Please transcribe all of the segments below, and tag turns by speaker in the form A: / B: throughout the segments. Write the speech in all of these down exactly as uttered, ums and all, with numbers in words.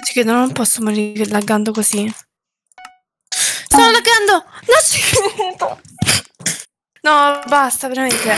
A: Ci credo, non posso morire laggando così. Sto laggando! Non ci credo! No, basta, veramente.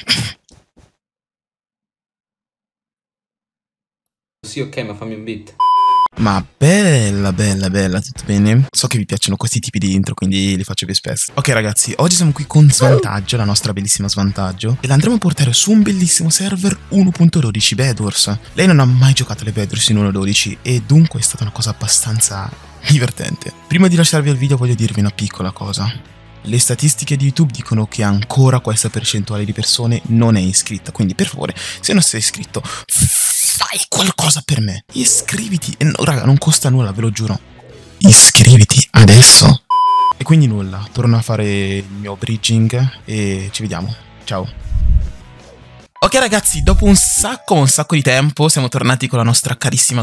B: Sì, ok, ma fammi un beat.
C: Ma bella, bella, bella, tutto bene? So che vi piacciono questi tipi di intro, quindi li faccio più spesso. Ok ragazzi, oggi siamo qui con Svantaggio, la nostra bellissima Svantaggio, e la andremo a portare su un bellissimo server uno punto dodici Bedwars. Lei non ha mai giocato alle Bedwars in uno punto dodici e dunque è stata una cosa abbastanza divertente. Prima di lasciarvi al video voglio dirvi una piccola cosa. Le statistiche di YouTube dicono che ancora questa percentuale di persone non è iscritta, quindi per favore, se non sei iscritto, fai qualcosa per me. Iscriviti. E no, raga, non costa nulla, ve lo giuro. Iscriviti adesso. E quindi nulla, torno a fare il mio bridging e ci vediamo. Ciao. Ok ragazzi, dopo un sacco, un sacco di tempo siamo tornati con la nostra carissima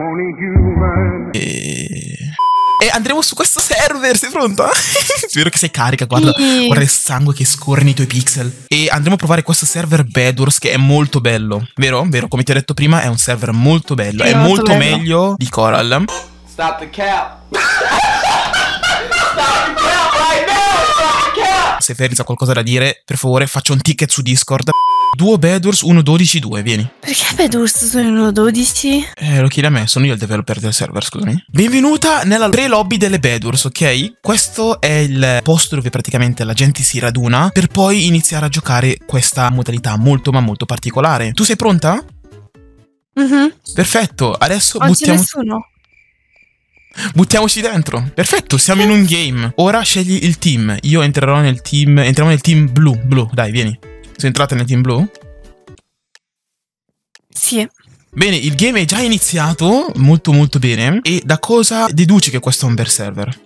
C: e... E andremo su questo server, sei pronta? Spero che sei carica, guarda, sì. Guarda il sangue che scorre nei tuoi pixel. E andremo a provare questo server Bedwars che è molto bello. Vero? Vero, come ti ho detto prima è un server molto bello. È, è molto, molto bello. Meglio di Coral.
B: Stop the cap. Stop the cap right now. Stop the cap.
C: Se Ferris ha qualcosa da dire, per favore faccia un ticket su Discord. Duo Bedwars uno punto dodici due, vieni.
A: Perché Bedwars sono uno punto dodici?
C: Eh, lo chiedi a me, sono io il developer del server, scusami. Benvenuta nella pre-lobby delle Bedwars, ok? Questo è il posto dove praticamente la gente si raduna per poi iniziare a giocare questa modalità molto ma molto particolare. Tu sei pronta?
A: Mhm.
C: Perfetto, adesso
A: non
C: buttiamo...
A: c'è nessuno.
C: Buttiamoci dentro. Perfetto, siamo in un game. Ora scegli il team. Io entrerò nel team... Entriamo nel team blu. Blu, dai, vieni. Sei entrata nel team blu?
A: Sì.
C: Bene, il game è già iniziato, molto molto bene. E da cosa deduci che questo è un bel server?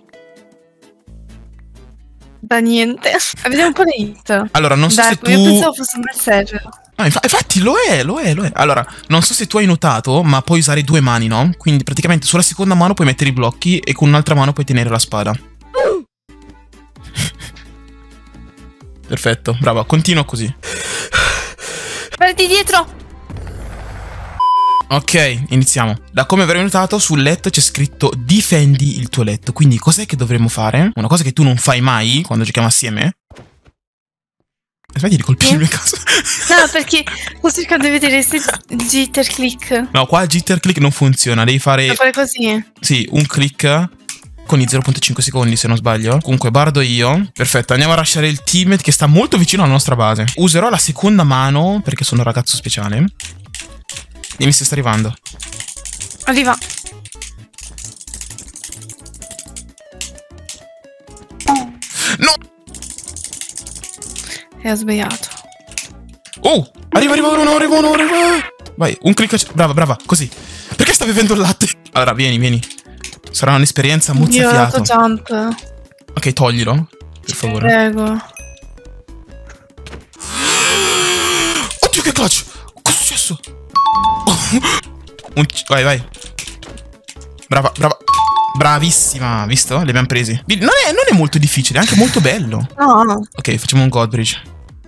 A: Da niente. Vediamo un po' le hit.
C: Allora, non so
A: Dai,
C: se tu...
A: io pensavo fosse un bel server.
C: Ah, inf infatti lo è, lo è, lo è. Allora, non so se tu hai notato, ma puoi usare due mani, no? Quindi praticamente sulla seconda mano puoi mettere i blocchi e con un'altra mano puoi tenere la spada. Perfetto, brava, continua così.
A: Guardi dietro.
C: Ok, iniziamo. Da come avrei notato, sul letto c'è scritto difendi il tuo letto. Quindi cos'è che dovremmo fare? Una cosa che tu non fai mai quando giochiamo assieme. Smetti di colpirmi a caso.
A: No, perché sto cercando di vedere se il jitter click.
C: No, qua il jitter click non funziona. Devi fare...
A: Devo fare così.
C: Sì, un click... con i zero punto cinque secondi se non sbaglio. Comunque bardo io. Perfetto, andiamo a lasciare il teammate che sta molto vicino alla nostra base. Userò la seconda mano perché sono un ragazzo speciale. Dimmi se sta arrivando.
A: Arriva.
C: No!
A: E ho sbagliato.
C: Oh! Arriva, arriva, uno, arriva, uno, arriva. Vai, un click. Brava, brava, così. Perché sta bevendo il latte? Allora, vieni, vieni. Sarà un'esperienza mozzafiato.
A: Io ho dato jump.
C: Ok, toglilo, per favore.
A: Prego.
C: Oddio, che clutch! Cosa è successo? Oh. Un vai, vai. Brava, brava. Bravissima, visto? Li abbiamo presi. Non è, non è molto difficile, è anche molto bello.
A: No, no.
C: Ok, facciamo un God Bridge.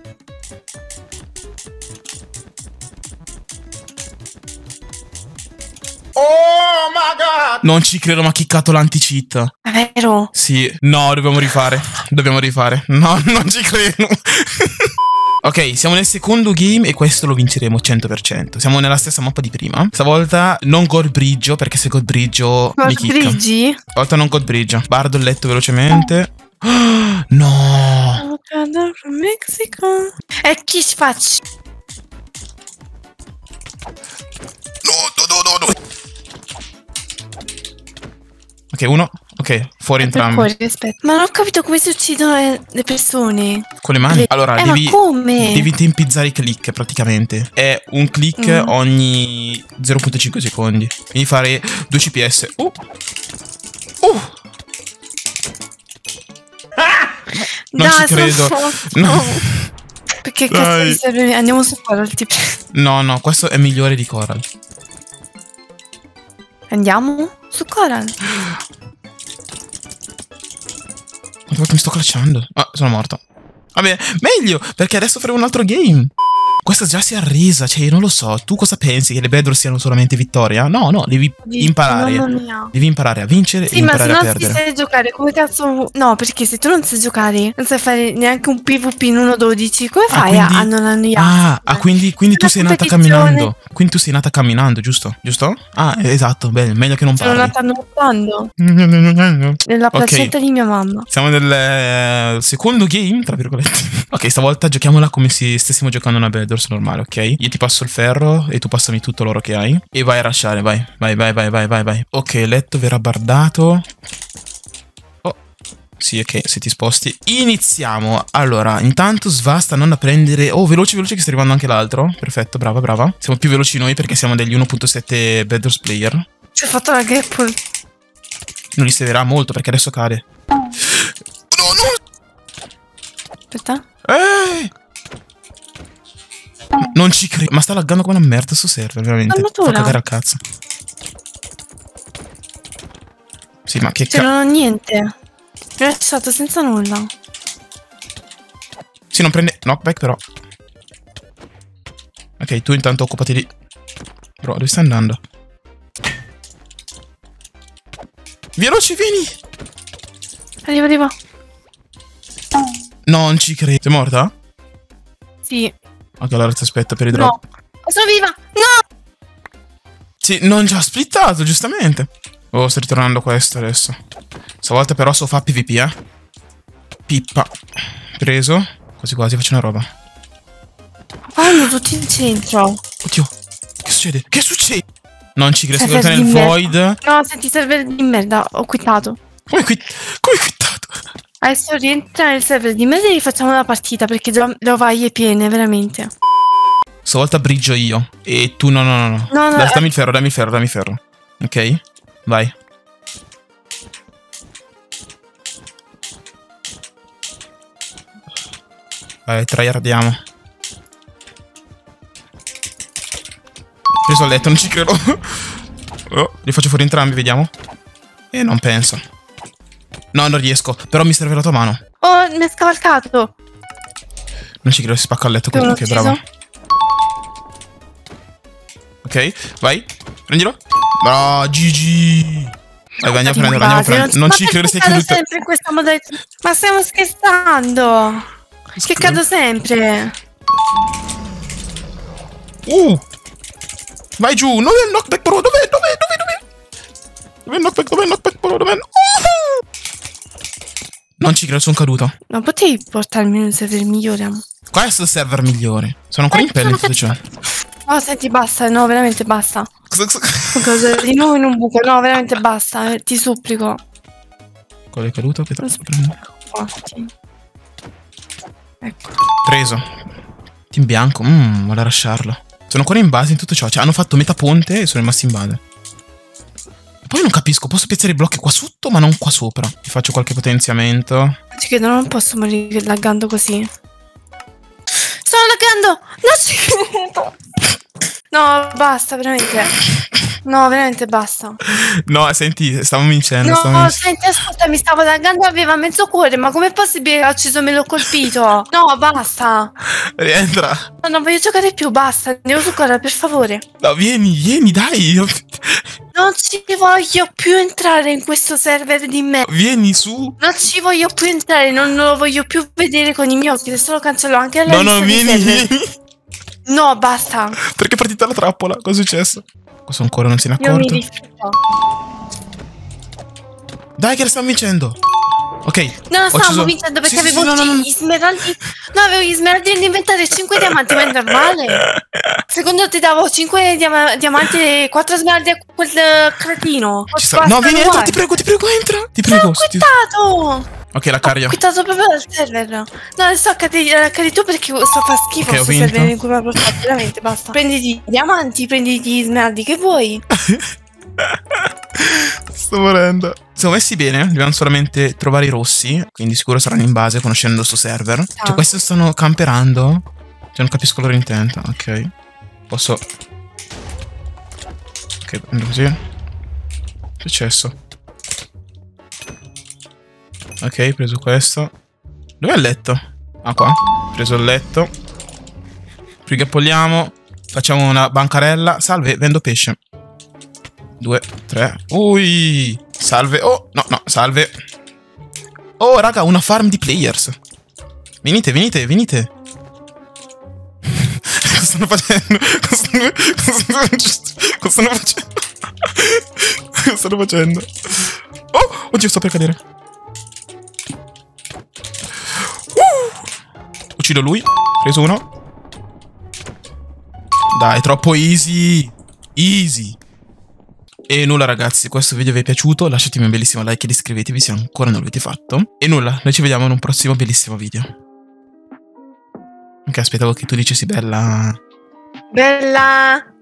C: Oh my god! Non ci credo, ma ha chiccato l'anti-cheat.
A: È vero?
C: Sì. No, dobbiamo rifare. Dobbiamo rifare. No, non ci credo. Ok, siamo nel secondo game e questo lo vinceremo cento per cento. Siamo nella stessa mappa di prima. Stavolta non God Bridge, perché se God Bridge mi chicca. God Bridge? Stavolta non God Bridge. Bardo il letto velocemente. Oh, no!
A: Avocado from Mexico. E chi spacci?
C: No, no, no, no, no. Ok, uno. Ok, fuori entrambi.
A: Fuori, aspetta. Ma non ho capito come si uccidono le, le persone.
C: Con le mani? Le... Allora,
A: eh,
C: devi,
A: ma come?
C: devi tempizzare i click praticamente. È un click mm. ogni zero punto cinque secondi. Quindi fare due C P S. Uh. Uh. Ah! Non
A: Dai,
C: ci credo. No.
A: Perché cazzo di serve? Andiamo su Coral, tipo.
C: No, no, questo è migliore di Coral.
A: Andiamo su Coral.
C: Quante volte mi sto clutchando? Ah, sono morto. Vabbè, meglio, perché adesso faremo un altro game. questa già si è arresa, cioè io non lo so. Tu cosa pensi? Che le bedrock siano solamente vittoria? No, no, devi imparare.
A: Mamma mia.
C: Devi imparare a vincere
A: Sì,
C: e imparare
A: ma
C: a
A: se non
C: perdere.
A: sai giocare, come cazzo... No, perché se tu non sai giocare, non sai fare neanche un PvP in uno dodici, come
C: Ah,
A: fai
C: quindi-
A: a a non annoiarti?
C: Ah, ah, quindi, quindi tu
A: Una
C: sei nata
A: competizione.
C: camminando. Quindi tu sei nata camminando, giusto? Giusto? Ah, esatto, bene, meglio che non
A: Sono
C: parli.
A: nata nuotando nella
C: Ok.
A: placenta di mia mamma.
C: Siamo nel eh, secondo game, tra virgolette. Ok, stavolta giochiamola come se stessimo giocando una Bedwars normale, ok? Io ti passo il ferro e tu passami tutto l'oro che hai. E vai a rushare, vai. Vai, vai, vai, vai, vai, vai. Ok, il letto verrà bardato. Oh, sì, ok, se ti sposti. Iniziamo. Allora, intanto svasta non a prendere... Oh, veloce, veloce che sta arrivando anche l'altro. Perfetto, brava, brava. Siamo più veloci noi perché siamo degli uno punto sette Bedwars player.
A: Ci ho fatto la grapple.
C: Non li servirà molto perché adesso cade. No, no!
A: Aspetta.
C: Eh! Non ci credo. Ma sta laggando come una merda sto server, veramente. Fa
A: Natura.
C: cagare a cazzo. Sì, ma che
A: Cioè,
C: cazzo.
A: non ho niente. Mi ho lasciato senza nulla.
C: Sì, non prende knockback però. Ok, tu intanto occupati di... Bro, dove stai andando? Veloci, vieni!
A: Arriva, arriva.
C: Non ci credo. Sei morta?
A: Sì.
C: Ok, allora ti aspetto per i
A: No.
C: drop.
A: Sono viva. No.
C: Sì, non già splittato, giustamente. Oh, sto ritornando questo adesso. Stavolta però so fa PvP, eh. Pippa. Preso. Quasi quasi faccio una roba.
A: Vanno tutti in centro.
C: Oddio. Che succede? Che succede? Non ci credo,
A: Server
C: sono nel
A: di merda.
C: void.
A: No, senti, server di merda. Ho quittato.
C: Come qui? Come quittato?
A: Adesso rientra nel server di merda e rifacciamo la partita perché già le ovaie piene, veramente.
C: Stavolta brigio io. E tu no, no, no. no.
A: No, no,
C: Dai,
A: eh.
C: dammi il ferro, dammi il ferro, dammi il ferro. Ok? Vai. Vai, tryhardiamo. Preso il letto, non ci credo. Oh, li faccio fuori entrambi, vediamo. E non penso. No, non riesco. Però mi serve la tua mano.
A: Oh, mi ha scavalcato.
C: Non ci credo, si spacca il letto così.
A: L'ho
C: Ok,
A: ucciso.
C: bravo. Ok, vai. Prendilo. No, G G. Vai, vai, andiamo a prenderlo, andiamo a prenderlo. Non ci credo, stai
A: cado
C: caduto.
A: sempre in questa modalità. Ma stiamo scherzando. Che cado sempre.
C: Uh. Vai giù. Dov'è il knockback, bro? Dov'è? Dov'è? Dov'è? Dov'è? Dov'è il knockback? Dov'è il knockback, bro? Dov'è? Uh. Non ci credo, sono caduto.
A: Ma potevi portarmi in un server migliore?
C: Questo è il server migliore. Sono ancora in pelle in tutto ciò.
A: No, senti, basta. No, veramente basta.
C: Cosa- cosa-
A: Cosa? Di nuovo in un buco. No, veramente basta. eh, Ti supplico.
C: Quello è caduto? Che
A: Non
C: te prendo?
A: Infatti. Ecco.
C: Preso. Team bianco. Mmm, vuole lasciarlo. Sono ancora in base in tutto ciò. Cioè, hanno fatto metà ponte e sono rimasti in base. Poi non capisco. Posso piazzare i blocchi qua sotto, ma non qua sopra. Ti faccio qualche potenziamento.
A: Ci credo, non posso morire laggando così. Sto laggando! Non ci credo! No, basta, veramente. No, veramente basta.
C: No, senti, stavo vincendo.
A: No,
C: stavo vincendo.
A: senti, ascolta, mi stavo laggando, aveva mezzo cuore, ma com'è possibile che ha ucciso me l'ho colpito? No, basta.
C: Rientra.
A: No, non voglio giocare più, basta. Andiamo su Cora, per favore.
C: No, vieni, vieni, dai.
A: Non ci voglio più entrare in questo server di me.
C: Vieni su.
A: Non ci voglio più entrare, non lo voglio più vedere con i miei occhi. Adesso lo cancello anche alla
C: No, no,
A: lista dei
C: vieni,
A: server.
C: vieni.
A: No, basta.
C: Perché è partita la trappola? Cosa è successo? Questo ancora non se ne è
A: Io mi
C: accorto.
A: rifiuto.
C: Dai, che la stiamo vincendo. Ok.
A: No,
C: ho
A: stavamo
C: ucciso-
A: vincendo perché
C: Sì, sì,
A: avevo
C: sì, no, no, no.
A: gli smeraldi. No, avevo gli smeraldi nell'inventario e cinque diamanti, ma è normale. Secondo te davo cinque diama- diamanti e quattro smeraldi a quel eh, cretino.
C: Ci sta- No, vieni, entra, ti prego, ti prego, entra. Ti prego.
A: Ho
C: sì, ti-
A: quittato!
C: Ok, la caria.
A: Ho quittato proprio dal server. No, adesso accadi, accadi tu perché sto fa schifo
C: Ok, ho
A: questo
C: vinto.
A: server in cui mi ha portato. Veramente, basta. Prenditi i diamanti, prenditi gli smeraldi che vuoi.
C: Sto morendo. Siamo messi bene, dobbiamo solamente trovare i rossi, quindi sicuro saranno in base conoscendo sto server.
A: Ah.
C: Cioè, questi stanno camperando. Cioè, non capisco il loro intento. Ok. Posso... Ok, prendo così. Che è successo? Ok, preso questo. Dov'è il letto? Ah, qua. Preso il letto. Qui gappolliamo. Facciamo una bancarella. Salve, vendo pesce. Due, tre. Ui. Salve. Oh, no, no, salve. Oh, raga, una farm di players. Venite, venite, venite. Cosa stanno facendo? Cosa stanno, cosa stanno, cosa stanno facendo? Cosa stanno facendo? Oh, oddio, sto per cadere. Uh. Uccido lui. Preso uno. Dai, troppo easy. Easy. E nulla ragazzi, questo video vi è piaciuto, lasciatemi un bellissimo like ed iscrivetevi se ancora non l'avete fatto. E nulla, noi ci vediamo in un prossimo bellissimo video. Ok, aspettavo che tu dicessi bella.
A: Bella.